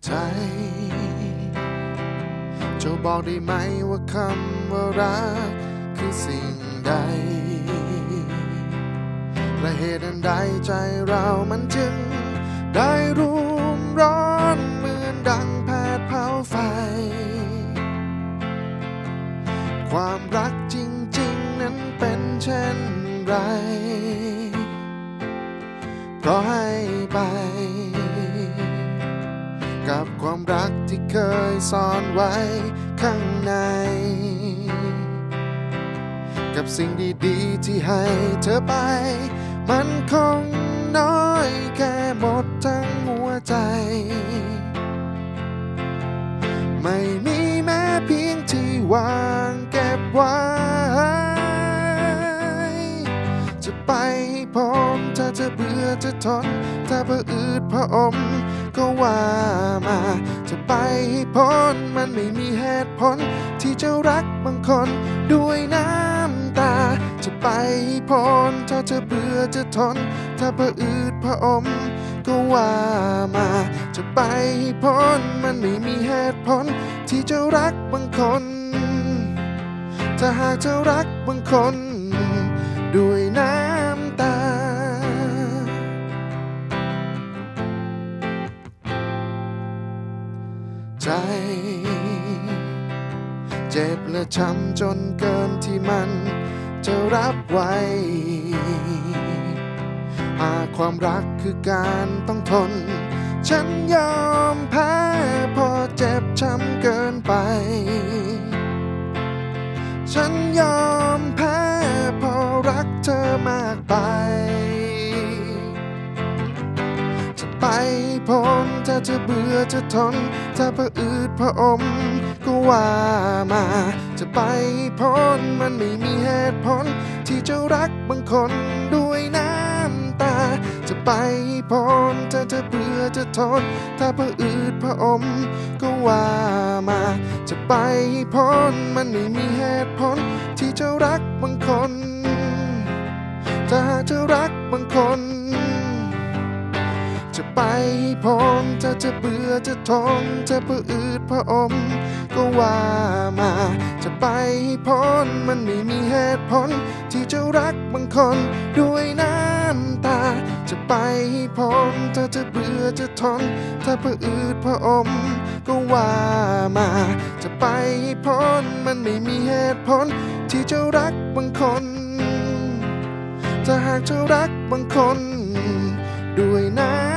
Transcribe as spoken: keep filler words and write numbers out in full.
ใจเจ้าบอกได้ไหมว่าคำว่ารักคือสิ่งใดและเหตุอันใดใจเรามันจึงได้รุ่มร้อนเหมือนดังแผดเผาไฟความรักจริงๆนั้นเป็นเช่นไรเพราะให้ไปกับความรักที่เคยซ่อนไว้ข้างในกับสิ่งดีๆที่ให้เธอไปมันคงน้อยแค่หมดทั้งหัวใจไม่มีแม้เพียงที่วางเก็บไว้จะไปให้พ้นถ้าเธอเบื่อจะทนถ้าเบื่ออืดพระอมก็ว่ามาจะไปให้พ้นมันไม่มีเหตุผลที่จะรักบางคนด้วยน้ำตาจะไปให้พ้นถ้าเธอเบื่อจะทนถ้าเบื่ออืดพระอมก็ว่ามาจะไปให้พ้นมันไม่มีเหตุผลที่จะรักบางคนถ้าหากเธอรักบางคนด้วยน้ำตาใจเจ็บและช้ำจนเกินที่มันจะรับไว้หากความรักคือการต้องทนฉันยอมแพ้พอเจ็บช้ำเกินไปฉันยอมแพ้พอรักเธอมากไปจะไปพ้นถ้าเธอเบื่อจะทนถ้าเบื่ออืดพระอมก็ว่ามาจะไปพ้นมันไม่มีเหตุผลที่จะรักบางคนด้วยน้ำตาจะไปพ้นถ้าเธอเบื่อจะทนถ้าเบื่ออืดพระอมก็ว่ามาจะไปพ้นมันไม่มีเหตุผลที่จะรักบางคนถ้าหากเธอรักบางคนจะไปพ้นถ้าจะเบื่อจะทนจะเบื่ออืดพระอมก็ว่ามาจะไปพ้นมันไม่มีเหตุผลที่จะรักบางคนด้วยน้ำตาจะไปพ้นถ้าจะเบื่อจะทนถ้าเบื่ออืดพระอมก็ว่ามาจะไปพ้นมันไม่มีเหตุผลที่จะรักบางคนถ้าหากเธอรักบางคนด้วยน้ำ